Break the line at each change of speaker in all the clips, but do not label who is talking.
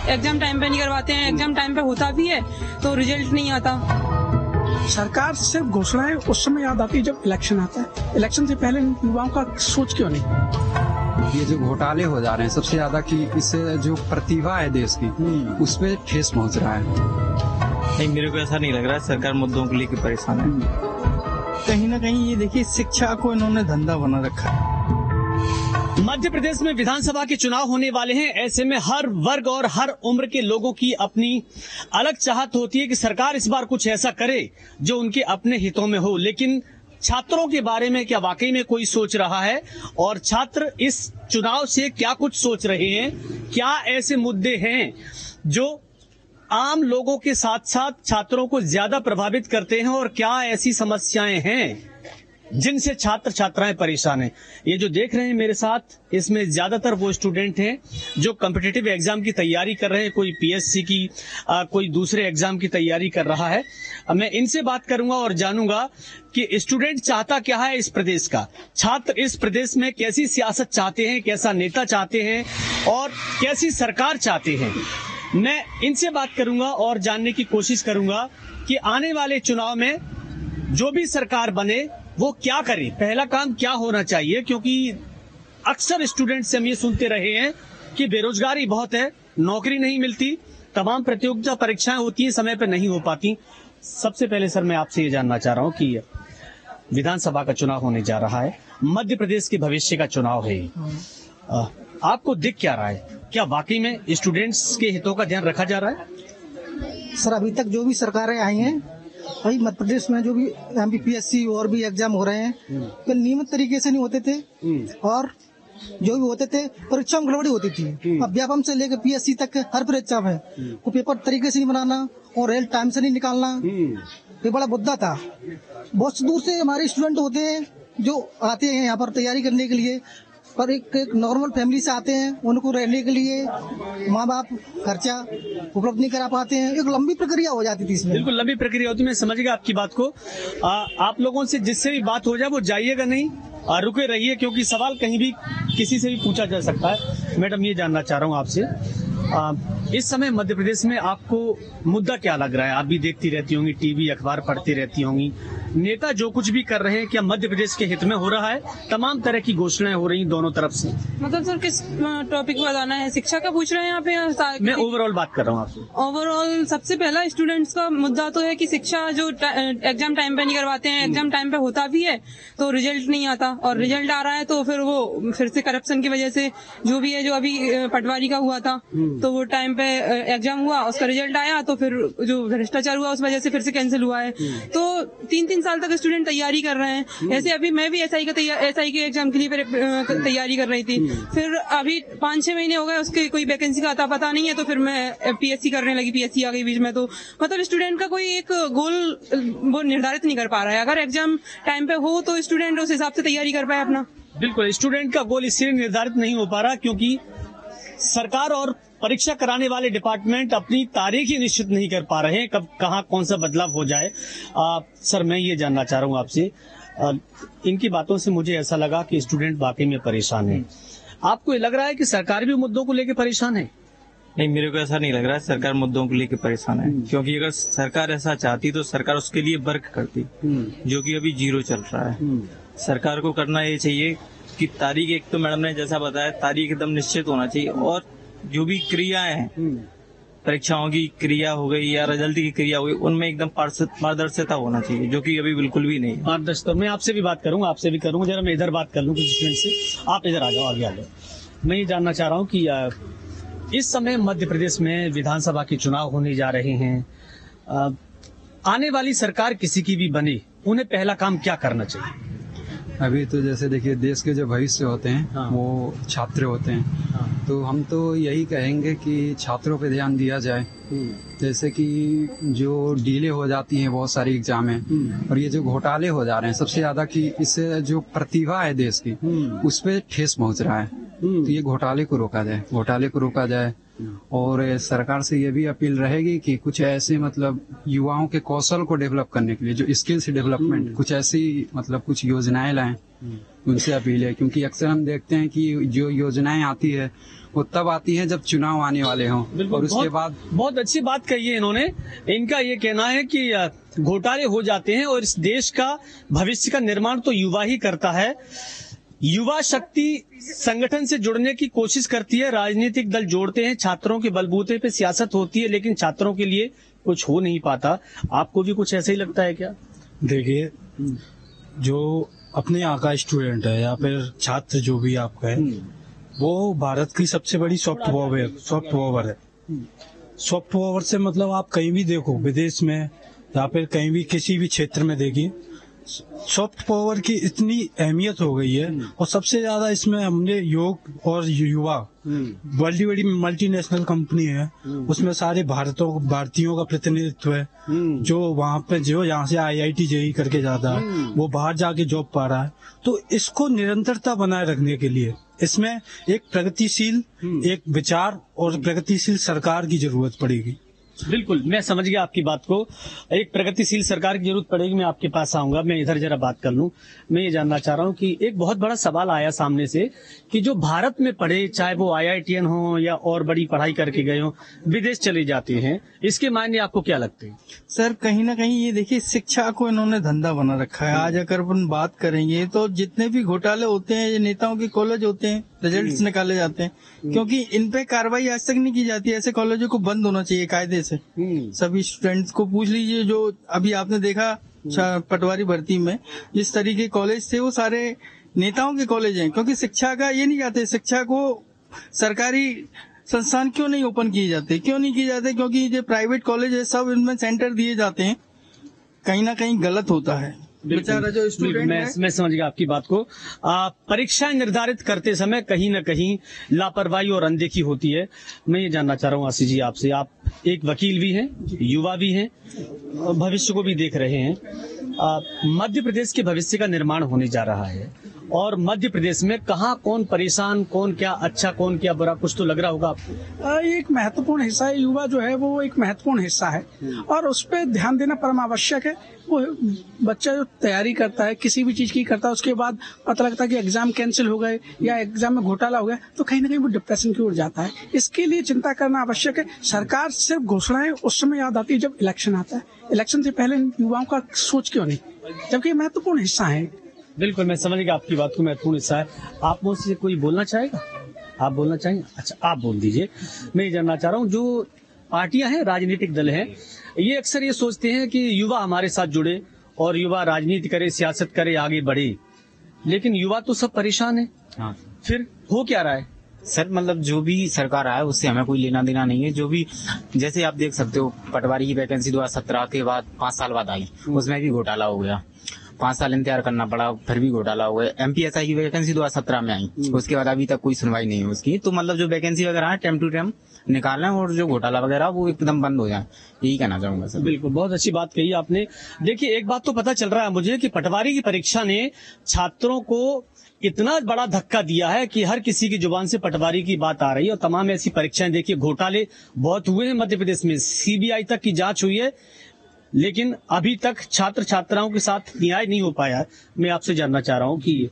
Exam time पे नहीं करवाते हैं, एग्जाम टाइम पे होता भी है तो रिजल्ट नहीं आता।
सरकार सिर्फ घोषणाएं उस समय याद आती है जब इलेक्शन आता है। इलेक्शन से पहले युवाओं का सोच क्यों नहीं?
ये जो घोटाले हो जा रहे हैं सबसे ज्यादा कि इससे जो प्रतिभा है देश की उस पर ठेस पहुंच रहा है।
नहीं, मेरे को ऐसा नहीं लग रहा है सरकार मुद्दों को लेकर परेशान है।
कहीं ना कहीं ये देखिए शिक्षा को इन्होंने धंधा बना रखा है।
मध्य प्रदेश में विधानसभा के चुनाव होने वाले हैं। ऐसे में हर वर्ग और हर उम्र के लोगों की अपनी अलग चाहत होती है कि सरकार इस बार कुछ ऐसा करे जो उनके अपने हितों में हो। लेकिन छात्रों के बारे में क्या वाकई में कोई सोच रहा है और छात्र इस चुनाव से क्या कुछ सोच रहे हैं? क्या ऐसे मुद्दे हैं जो आम लोगों के साथ साथ छात्रों को ज्यादा प्रभावित करते हैं और क्या ऐसी समस्याएं हैं जिनसे छात्र छात्राएं परेशान हैं? ये जो देख रहे हैं मेरे साथ, इसमें ज्यादातर वो स्टूडेंट हैं जो कॉम्पिटिटिव एग्जाम की तैयारी कर रहे हैं। कोई पीएससी की, कोई दूसरे एग्जाम की तैयारी कर रहा है। मैं इनसे बात करूंगा और जानूंगा कि स्टूडेंट चाहता क्या है इस प्रदेश का, छात्र इस प्रदेश में कैसी सियासत चाहते हैं, कैसा नेता चाहते हैं और कैसी सरकार चाहते हैं। मैं इनसे बात करूंगा और जानने की कोशिश करूंगा कि आने वाले चुनाव में जो भी सरकार बने वो क्या करे, पहला काम क्या होना चाहिए। क्योंकि अक्सर स्टूडेंट से हम ये सुनते रहे हैं कि बेरोजगारी बहुत है, नौकरी नहीं मिलती, तमाम प्रतियोगिता परीक्षाएं होती हैं, समय पर नहीं हो पाती। सबसे पहले सर मैं आपसे ये जानना चाह रहा हूँ कि विधानसभा का चुनाव होने जा रहा है, मध्य प्रदेश के भविष्य का चुनाव है, आपको दिख क्या रहा है? क्या वाकई में स्टूडेंट्स के हितों का ध्यान रखा जा रहा है?
सर अभी तक जो भी सरकारें आई हैं, वही मध्य प्रदेश में जो भी MPPSC और भी एग्जाम हो रहे हैं तो नियमित तरीके से नहीं होते थे और जो भी होते थे परीक्षा में गड़बड़ी होती थी। अब व्यापम से लेकर PSC तक हर परीक्षा में वो पेपर तरीके से नहीं बनाना और रेल टाइम से नहीं निकालना, ये बड़ा मुद्दा था। बहुत दूर से हमारे स्टूडेंट होते हैं जो आते हैं यहाँ पर तैयारी करने के लिए, पर एक नॉर्मल फैमिली से आते हैं, उनको रहने के लिए माँ बाप खर्चा उपलब्ध नहीं करा पाते हैं। एक लंबी प्रक्रिया हो जाती थी इसमें।
बिल्कुल लंबी प्रक्रिया होती है, मैं समझ गया आपकी बात को। आप लोगों से जिससे भी बात हो जाए वो जाइएगा नहीं, रुके रहिए, क्योंकि सवाल कहीं भी किसी से भी पूछा जा सकता है। मैडम ये जानना चाह रहा हूँ आपसे, इस समय मध्य प्रदेश में आपको मुद्दा क्या लग रहा है? आप भी देखती रहती होंगी, टीवी अखबार पढ़ती रहती होंगी, नेता जो कुछ भी कर रहे हैं क्या मध्य प्रदेश के हित में हो रहा है? तमाम तरह की घोषणाएं हो रही दोनों तरफ से।
मतलब सर किस टॉपिक पर बताना है? शिक्षा का पूछ रहे हैं यहाँ पे?
मैं ओवरऑल बात कर रहा हूँ आपसे।
ओवरऑल सबसे पहला स्टूडेंट्स का मुद्दा तो है कि शिक्षा जो एग्जाम टाइम पे नहीं करवाते हैं, एग्जाम टाइम पे होता भी है तो रिजल्ट नहीं आता, और रिजल्ट आ रहा है तो फिर वो फिर से करप्शन की वजह से जो भी है, जो अभी पटवारी का हुआ था तो वो टाइम पे एग्जाम हुआ, उसका रिजल्ट आया तो फिर जो भ्रष्टाचार हुआ उस वजह से फिर से कैंसिल हुआ है। तो 3-3 साल तक स्टूडेंट तैयारी कर रहे हैं। ऐसे अभी मैं भी SI के एग्जाम के लिए तैयारी कर रही थी, फिर अभी 5-6 महीने हो गए उसके कोई वैकेंसी का आता पता नहीं है, तो फिर मैं PSC करने लगी, PSC आ गई बीच में। तो मतलब स्टूडेंट का कोई एक गोल वो निर्धारित नहीं कर पा रहा है। अगर एग्जाम टाइम पे हो तो स्टूडेंट उस हिसाब से तैयारी कर पाए अपना।
बिल्कुल, स्टूडेंट का गोल इसलिए निर्धारित नहीं हो पा रहा क्योंकि सरकार और परीक्षा कराने वाले डिपार्टमेंट अपनी तारीख ही निश्चित नहीं कर पा रहे हैं, कब कहाँ कौन सा बदलाव हो जाए। सर मैं ये जानना चाह रहा हूँ आपसे, इनकी बातों से मुझे ऐसा लगा कि स्टूडेंट वाकई में परेशान है। आपको ये लग रहा है कि सरकार भी मुद्दों को लेकर परेशान है?
नहीं, मेरे को ऐसा नहीं लग रहा है सरकार मुद्दों को लेकर परेशान है, क्योंकि अगर सरकार ऐसा चाहती तो सरकार उसके लिए वर्क करती, जो कि अभी 0 चल रहा है। सरकार को करना ये चाहिए कि तारीख, एक तो मैडम ने जैसा बताया, तारीख एकदम निश्चित होना चाहिए, और जो भी क्रियाएं हैं, परीक्षाओं की क्रिया हो गई या रिजल्ट की क्रिया हो गई, उनमें एकदम पारदर्शिता होना चाहिए, जो कि अभी बिल्कुल भी नहीं है।
पारदर्शिता, मैं आपसे भी बात करूंगा, आपसे भी करूंगा। जरा मैं इधर बात कर लूँ कुछ स्टूडेंट से। आप इधर आ जाओ, आगे आ जाओ। मैं ये जानना चाह रहा हूँ कि इस समय मध्य प्रदेश में विधानसभा के चुनाव होने जा रहे हैं। आने वाली सरकार किसी की भी बने, उन्हें पहला काम क्या करना चाहिए?
अभी तो जैसे देखिए देश के जो भविष्य होते हैं वो छात्र होते हैं, तो हम तो यही कहेंगे कि छात्रों पे ध्यान दिया जाए। जैसे कि जो डिले हो जाती हैं बहुत सारी एग्जाम है और ये जो घोटाले हो जा रहे हैं सबसे ज्यादा कि इससे जो प्रतिभा है देश की उस पे ठेस पहुंच रहा है। तो ये घोटाले को रोका जाए और सरकार से ये भी अपील रहेगी कि कुछ ऐसे मतलब युवाओं के कौशल को डेवलप करने के लिए जो स्किल्स डेवलपमेंट कुछ ऐसी मतलब कुछ योजनाएं लाएं, उनसे अपील है। क्योंकि अक्सर हम देखते हैं कि जो योजनाएं आती है वो तब आती है जब चुनाव आने वाले हों और उसके बाद।
बहुत अच्छी बात कही है इन्होंने। इनका ये कहना है कि घोटाले हो जाते हैं और इस देश का भविष्य का निर्माण तो युवा ही करता है। युवा शक्ति संगठन से जुड़ने की कोशिश करती है, राजनीतिक दल जोड़ते हैं, छात्रों के बलबूते पे सियासत होती है, लेकिन छात्रों के लिए कुछ हो नहीं पाता। आपको भी कुछ ऐसा ही लगता है क्या?
देखिए, जो अपने यहाँ का स्टूडेंट है या फिर छात्र जो भी आपका है, वो भारत की सबसे बड़ी सॉफ्ट पावर है। सॉफ्ट पावर से मतलब आप कहीं भी देखो, विदेश में या फिर कहीं भी किसी भी क्षेत्र में देखिए, सॉफ्ट पावर की इतनी अहमियत हो गई है। और सबसे ज्यादा इसमें हमने योग और युवा, बड़ी बड़ी मल्टीनेशनल कंपनी है, उसमें सारे भारतीयों का प्रतिनिधित्व है। जो वहाँ पे जो यहाँ से IIT JEE करके जाता है वो बाहर जाके जॉब पा रहा है। तो इसको निरंतरता बनाए रखने के लिए इसमें एक प्रगतिशील एक विचार और प्रगतिशील सरकार की जरूरत पड़ेगी।
बिल्कुल, मैं समझ गया आपकी बात को। एक प्रगतिशील सरकार की जरूरत पड़ेगी। मैं आपके पास आऊंगा, मैं इधर जरा बात कर लूं। मैं ये जानना चाह रहा हूं कि एक बहुत बड़ा सवाल आया सामने से कि जो भारत में पढ़े, चाहे वो IITian हो या और बड़ी पढ़ाई करके गए हो, विदेश चले जाते हैं, इसके मायने आपको क्या लगते हैं?
सर, कहीं ना कहीं ये देखिए, शिक्षा को इन्होंने धंधा बना रखा है। आज अगर अपन बात करेंगे तो जितने भी घोटाले होते हैं, ये नेताओं के कॉलेज होते हैं, रिजल्ट्स निकाले जाते हैं, क्योंकि इन पे कार्रवाई आज तक नहीं की जाती। ऐसे कॉलेजों को बंद होना चाहिए कायदे से। सभी स्टूडेंट्स को पूछ लीजिए, जो अभी आपने देखा पटवारी भर्ती में जिस तरीके कॉलेज थे, वो सारे नेताओं के कॉलेज हैं। क्योंकि शिक्षा का ये नहीं चाहते, शिक्षा को सरकारी संस्थान क्यों नहीं ओपन किए जाते, क्योंकि जो प्राइवेट कॉलेज है सब इनमें सेंटर दिए जाते हैं, कहीं ना कहीं गलत होता है। बेचारा जो स्टूडेंट है,
मैं समझ गया आपकी बात को। परीक्षाएं निर्धारित करते समय कहीं न कहीं लापरवाही और अनदेखी होती है। मैं ये जानना चाह रहा हूँ आशीष जी आपसे, आप एक वकील भी हैं, युवा भी हैं, भविष्य को भी देख रहे हैं। मध्य प्रदेश के भविष्य का निर्माण होने जा रहा है और मध्य प्रदेश में कहाँ कौन परेशान, कौन क्या अच्छा, कौन क्या बुरा, कुछ तो लग रहा होगा आपको।
एक महत्वपूर्ण हिस्सा है, युवा जो है वो एक महत्वपूर्ण हिस्सा है और उस पर ध्यान देना परम आवश्यक है। वो बच्चा जो तैयारी करता है, किसी भी चीज की करता है, उसके बाद पता लगता है कि एग्जाम कैंसिल हो गए या एग्जाम में घोटाला हो गया, तो कहीं ना कहीं वो डिप्रेशन की ओर जाता है। इसके लिए चिंता करना आवश्यक है। सरकार सिर्फ घोषणाएं उस समय याद आती है जब इलेक्शन आता है। इलेक्शन से पहले युवाओं का सोच क्यों नहीं, जबकि महत्वपूर्ण हिस्सा है।
बिल्कुल, मैं समझ गया आपकी बात को, महत्वपूर्ण हिस्सा है। आप मुझसे कोई बोलना चाहेगा? आप बोलना चाहेंगे? अच्छा, आप बोल दीजिए। मैं ये जानना चाह रहा हूँ, जो पार्टियां हैं, राजनीतिक दल हैं, ये अक्सर ये सोचते हैं कि युवा हमारे साथ जुड़े और युवा राजनीति करे, सियासत करे, आगे बढ़े, लेकिन युवा तो सब परेशान है।
हाँ।
फिर हो क्या रहा है?
सर, मतलब जो भी सरकार आए उससे हमें कोई लेना देना नहीं है। जो भी, जैसे आप देख सकते हो, पटवारी की वैकेंसी 2017 के बाद 5 साल बाद आई, उसमें भी घोटाला हो गया। 5 साल इंतजार करना पड़ा, फिर भी घोटाला हो गया। MPSI की वैकेंसी 2017 में आई, उसके बाद अभी तक कोई सुनवाई नहीं है उसकी। तो मतलब जो वैकेंसी वगैरह है टाइम टू टाइम निकालें और जो घोटाला वगैरह वो एकदम बंद हो जाए, यही कहना चाहूंगा सर।
बिल्कुल, बहुत अच्छी बात कही आपने। देखिए, एक बात तो पता चल रहा है मुझे कि पटवारी की परीक्षा ने छात्रों को इतना बड़ा धक्का दिया है कि हर किसी की जुबान से पटवारी की बात आ रही है। और तमाम ऐसी परीक्षाएं, देखिए, घोटाले बहुत हुए हैं मध्य प्रदेश में, CBI तक की जांच हुई है, लेकिन अभी तक छात्र छात्राओं के साथ न्याय नहीं हो पाया है। मैं आपसे जानना चाह रहा हूं कि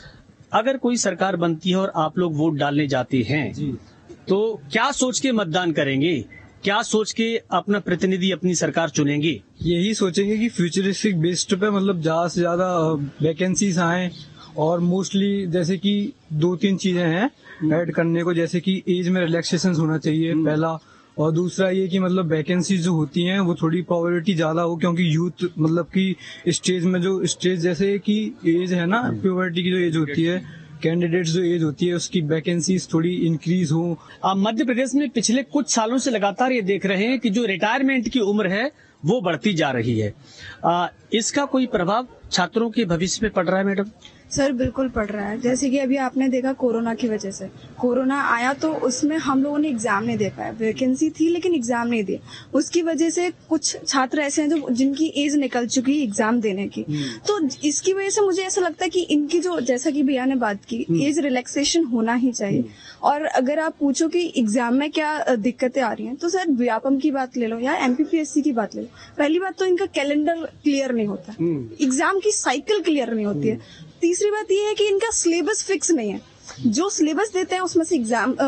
अगर कोई सरकार बनती है और आप लोग वोट डालने जाते हैं, तो क्या सोच के मतदान करेंगे? क्या सोच के अपना प्रतिनिधि, अपनी सरकार चुनेंगे?
यही सोचेंगे कि फ्यूचरिस्टिक बेस्ड पे मतलब ज्यादा से ज्यादा वैकेंसीज आए और मोस्टली जैसे कि 2-3 चीजें हैं ऐड करने को, जैसे कि एज में रिलैक्सेशन होना चाहिए पहला, और दूसरा ये कि मतलब वैकेंसी जो होती हैं वो थोड़ी प्रोबेबिलिटी ज्यादा हो, क्योंकि यूथ मतलब कि स्टेज में जो स्टेज जैसे कि एज है ना, प्यूबर्टी की जो एज होती है, कैंडिडेट्स जो एज होती है उसकी वैकेंसीज थोड़ी इंक्रीज हो।
मध्य प्रदेश में पिछले कुछ सालों से लगातार ये देख रहे हैं कि जो रिटायरमेंट की उम्र है वो बढ़ती जा रही है। इसका कोई प्रभाव छात्रों के भविष्य पे पड़ रहा है मैडम?
सर बिल्कुल पड़ रहा है। जैसे कि अभी आपने देखा कोरोना की वजह से, कोरोना आया तो उसमें हम लोगों ने एग्जाम नहीं दे पाए, वैकेंसी थी लेकिन एग्जाम नहीं दिए। उसकी वजह से कुछ छात्र ऐसे हैं जो जिनकी एज निकल चुकी है एग्जाम देने की, तो इसकी वजह से मुझे ऐसा लगता है कि इनकी जो, जैसा कि भैया ने बात की, एज रिलैक्सेशन होना ही चाहिए। और अगर आप पूछो कि एग्जाम में क्या दिक्कतें आ रही हैं, तो सर व्यापम की बात ले लो या MPPSC की बात ले लो। पहली बात तो इनका कैलेंडर क्लियर नहीं होता, एग्जाम की साइकिल क्लियर नहीं होती है। तीसरी बात ये है कि इनका सिलेबस फिक्स नहीं है, जो सिलेबस देते हैं उसमें से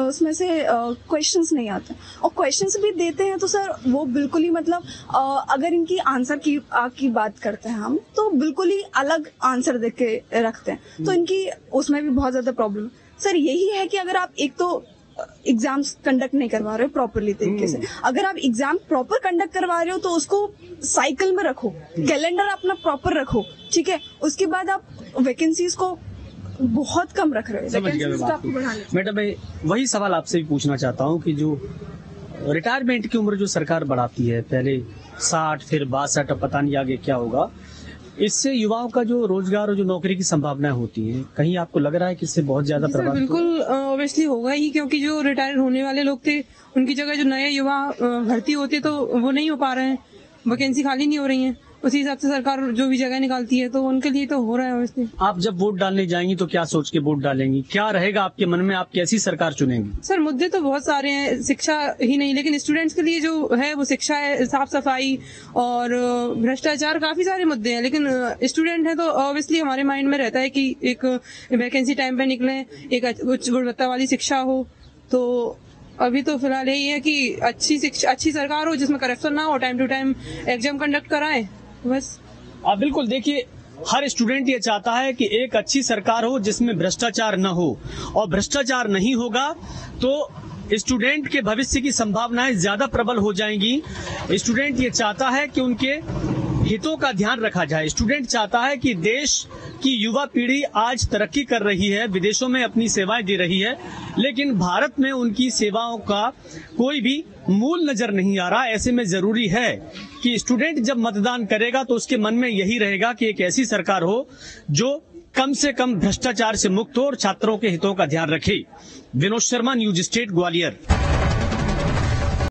क्वेश्चंस नहीं आते, और क्वेश्चंस भी देते हैं तो सर वो बिल्कुल ही मतलब अगर इनकी आंसर की बात करते हैं हम, तो बिल्कुल ही अलग आंसर देख के रखते हैं, तो इनकी उसमें भी बहुत ज्यादा प्रॉब्लम। सर यही है कि अगर आप एक तो एग्जाम्स कंडक्ट नहीं करवा रहे हो प्रॉपरली तरीके से, अगर आप एग्जाम प्रॉपर कंडक्ट करवा रहे हो तो उसको साइकिल में रखो, कैलेंडर अपना प्रॉपर रखो, ठीक है। उसके बाद आप वैकेंसीज को बहुत कम रख रहे हो।
मैडम मैं वही सवाल आपसे भी पूछना चाहता हूँ कि जो रिटायरमेंट की उम्र जो सरकार बढ़ाती है, पहले 60 फिर 62, अब पता नहीं आगे क्या होगा, इससे युवाओं का जो रोजगार और जो नौकरी की संभावनाएं होती हैं, कहीं आपको लग रहा है कि इससे बहुत ज्यादा प्रभाव?
बिल्कुल ऑब्वियसली होगा ही, क्योंकि जो रिटायर होने वाले लोग थे उनकी जगह जो नए युवा भर्ती होते तो वो नहीं हो पा रहे हैं, वैकेंसी खाली नहीं हो रही है। उसी हिसाब से सरकार जो भी जगह निकालती है तो उनके लिए तो हो रहा है ऑब्वियसली।
आप जब वोट डालने जाएंगी तो क्या सोच के वोट डालेंगी? क्या रहेगा आपके मन में, आप कैसी सरकार चुनेंगी?
सर मुद्दे तो बहुत सारे हैं, शिक्षा ही नहीं, लेकिन स्टूडेंट्स के लिए जो है वो शिक्षा है, साफ सफाई और भ्रष्टाचार, काफी सारे मुद्दे हैं। लेकिन स्टूडेंट है तो ऑब्वियसली हमारे माइंड में रहता है कि एक वैकेंसी टाइम पे निकले, एक उच्च गुणवत्ता वाली शिक्षा हो। तो अभी तो फिलहाल यही है कि अच्छी सरकार हो जिसमें करप्शन ना हो, time to time exam conduct कराए, बस।
आप बिल्कुल देखिए, हर स्टूडेंट ये चाहता है कि एक अच्छी सरकार हो जिसमें भ्रष्टाचार न हो, और भ्रष्टाचार नहीं होगा तो स्टूडेंट के भविष्य की संभावनाएं ज्यादा प्रबल हो जाएंगी। स्टूडेंट ये चाहता है कि उनके हितों का ध्यान रखा जाए। स्टूडेंट चाहता है कि देश की युवा पीढ़ी आज तरक्की कर रही है, विदेशों में अपनी सेवाएं दे रही है, लेकिन भारत में उनकी सेवाओं का कोई भी मूल नजर नहीं आ रहा। ऐसे में जरूरी है कि स्टूडेंट जब मतदान करेगा तो उसके मन में यही रहेगा कि एक ऐसी सरकार हो जो कम से कम भ्रष्टाचार से मुक्त हो और छात्रों के हितों का ध्यान रखे। Vinod Sharma, News State, Gwalior.